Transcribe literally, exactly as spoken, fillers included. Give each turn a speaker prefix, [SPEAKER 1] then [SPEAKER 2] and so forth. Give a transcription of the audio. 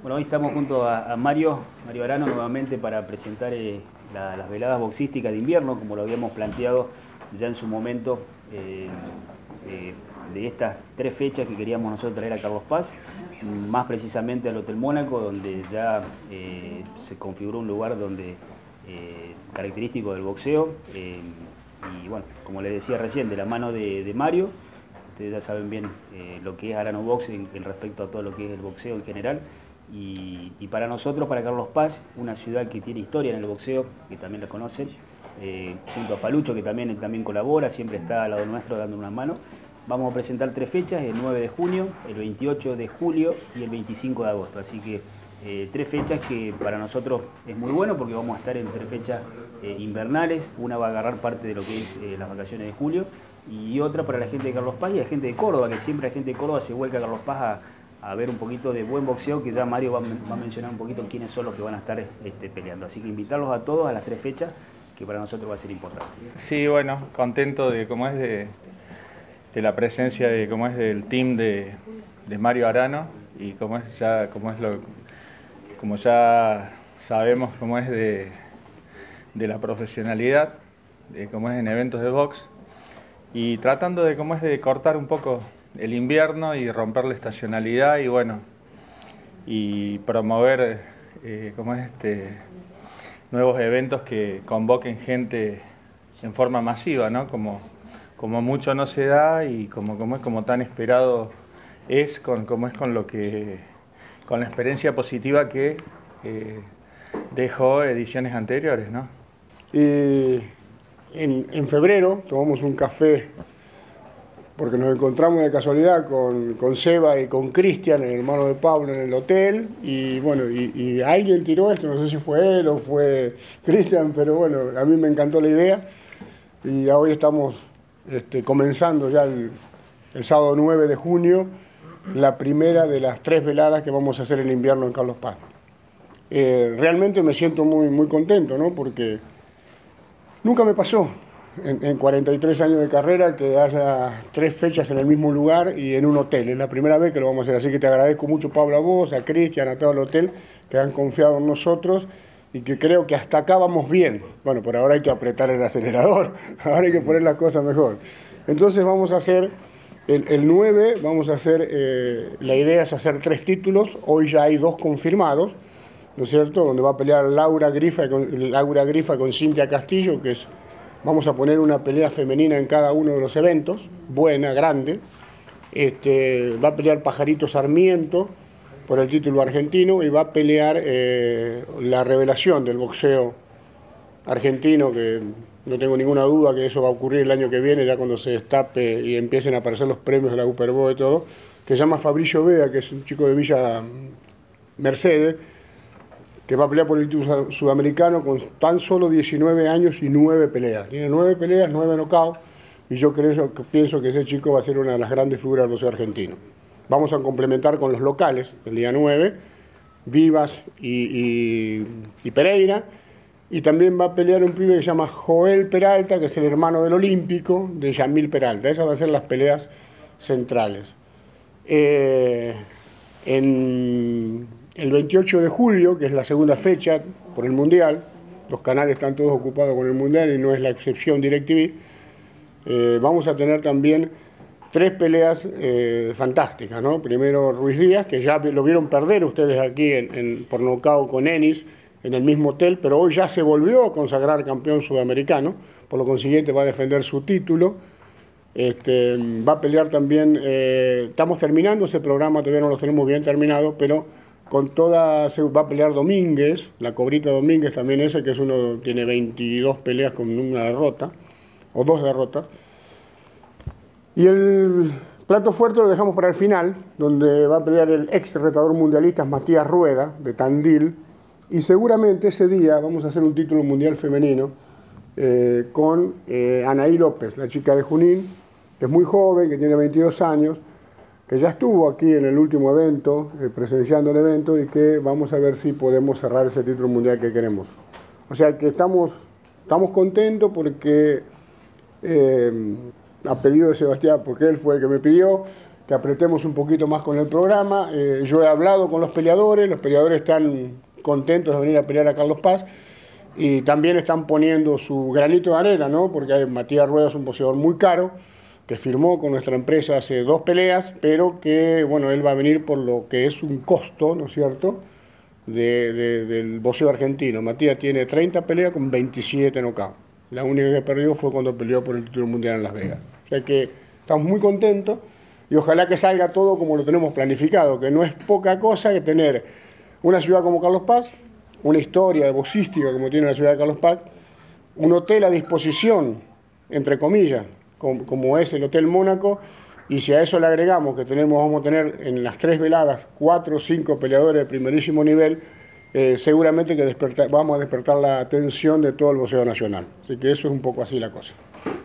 [SPEAKER 1] Bueno, hoy estamos junto a, a Mario, Mario Arano nuevamente para presentar eh, la, las veladas boxísticas de invierno, como lo habíamos planteado ya en su momento, eh, eh, de estas tres fechas que queríamos nosotros traer a Carlos Paz, más precisamente al Hotel Mónaco, donde ya eh, se configuró un lugar donde eh, característico del boxeo, eh, y bueno, como les decía recién, de la mano de, de Mario. Ustedes ya saben bien eh, lo que es Arano Box en, en respecto a todo lo que es el boxeo en general. Y, y para nosotros, para Carlos Paz, una ciudad que tiene historia en el boxeo, que también la conocen, eh, junto a Falucho, que también, también colabora, siempre está al lado nuestro dando una mano. Vamos a presentar tres fechas, el nueve de junio, el veintiocho de julio y el veinticinco de agosto. Así que eh, tres fechas que para nosotros es muy bueno porque vamos a estar en tres fechas eh, invernales. Una va a agarrar parte de lo que es eh, las vacaciones de julio y otra para la gente de Carlos Paz y la gente de Córdoba, que siempre la gente de Córdoba se vuelca a Carlos Paz a a ver un poquito de buen boxeo, que ya Mario va, va a mencionar un poquito quiénes son los que van a estar este, peleando. Así que invitarlos a todos a las tres fechas, que para nosotros va a ser importante.
[SPEAKER 2] Sí, bueno, contento de cómo es de, de la presencia de cómo es del team de, de Mario Arano y cómo es ya, cómo es lo, como ya sabemos cómo es de, de la profesionalidad, de cómo es en eventos de box y tratando de cómo es de cortar un poco el invierno y romper la estacionalidad y bueno, y promover eh, como es este, nuevos eventos que convoquen gente en forma masiva, ¿no? Como, como mucho no se da y como, como es como tan esperado es con, como es con lo que con la experiencia positiva que eh, dejó ediciones anteriores, ¿no?
[SPEAKER 3] Y en, en febrero tomamos un café porque nos encontramos de casualidad con, con Seba y con Cristian, el hermano de Pablo, en el hotel, y bueno, y, y alguien tiró esto, no sé si fue él o fue Cristian, pero bueno, a mí me encantó la idea, y hoy estamos este, comenzando ya el, el sábado nueve de junio, la primera de las tres veladas que vamos a hacer en invierno en Carlos Paz. Eh, realmente me siento muy, muy contento, ¿no? Porque nunca me pasó. En, en cuarenta y tres años de carrera, que haya tres fechas en el mismo lugar y en un hotel. Es la primera vez que lo vamos a hacer, así que te agradezco mucho, Pablo, a vos, a Cristian, a todo el hotel, que han confiado en nosotros y que creo que hasta acá vamos bien. Bueno, por ahora hay que apretar el acelerador, ahora hay que poner las cosas mejor. Entonces vamos a hacer, el, el nueve, vamos a hacer, eh, la idea es hacer tres títulos, hoy ya hay dos confirmados, ¿no es cierto?, donde va a pelear Laura Grifa con, Laura Grifa con Cintia Castillo, que es... Vamos a poner una pelea femenina en cada uno de los eventos, buena, grande. Este, va a pelear Pajarito Sarmiento por el título argentino y va a pelear eh, la revelación del boxeo argentino, que no tengo ninguna duda que eso va a ocurrir el año que viene, ya cuando se destape y empiecen a aparecer los premios de la Superbowl y todo, que se llama Fabricio Vea, que es un chico de Villa Mercedes, que va a pelear por el título sudamericano con tan solo diecinueve años y nueve peleas. Tiene nueve peleas, nueve knockouts, y yo creo, pienso que ese chico va a ser una de las grandes figuras del boxeo argentino. Vamos a complementar con los locales, el día nueve, Vivas y, y, y Pereira, y también va a pelear un pibe que se llama Joel Peralta, que es el hermano del Olímpico, de Yamil Peralta. Esas van a ser las peleas centrales. Eh, en... El veintiocho de julio, que es la segunda fecha por el Mundial, los canales están todos ocupados con el Mundial y no es la excepción DirecTV, eh, vamos a tener también tres peleas eh, fantásticas, ¿no? Primero Ruiz Díaz, que ya lo vieron perder ustedes aquí en, en, por nocaut con Ennis en el mismo hotel, pero hoy ya se volvió a consagrar campeón sudamericano, por lo consiguiente va a defender su título. Este, va a pelear también, eh, estamos terminando ese programa, todavía no lo tenemos bien terminado, pero con toda, se va a pelear Domínguez, la Cobrita Domínguez también ese, que es uno, tiene veintidós peleas con una derrota, o dos derrotas. Y el plato fuerte lo dejamos para el final, donde va a pelear el ex retador mundialista Matías Rueda, de Tandil, y seguramente ese día vamos a hacer un título mundial femenino eh, con eh, Anaí López, la chica de Junín, que es muy joven, que tiene veintidós años, que ya estuvo aquí en el último evento, eh, presenciando el evento, y que vamos a ver si podemos cerrar ese título mundial que queremos. O sea que estamos, estamos contentos porque, eh, a pedido de Sebastián, porque él fue el que me pidió, que apretemos un poquito más con el programa. Eh, yo he hablado con los peleadores, los peleadores están contentos de venir a pelear a Carlos Paz y también están poniendo su granito de arena, ¿no? Porque hay, Matías Rueda es un boxeador muy caro, que firmó con nuestra empresa hace dos peleas, pero que, bueno, él va a venir por lo que es un costo, ¿no es cierto?, de, de, del boxeo argentino. Matías tiene treinta peleas con veintisiete knockouts. La única que perdió fue cuando peleó por el título mundial en Las Vegas. O sea que estamos muy contentos y ojalá que salga todo como lo tenemos planificado, que no es poca cosa que tener una ciudad como Carlos Paz, una historia boxística como tiene la ciudad de Carlos Paz, un hotel a disposición, entre comillas, como, como es el Hotel Mónaco, y si a eso le agregamos que tenemos, vamos a tener en las tres veladas cuatro o cinco peleadores de primerísimo nivel, eh, seguramente que despertar, vamos a despertar la atención de todo el boxeo nacional. Así que eso es un poco así la cosa.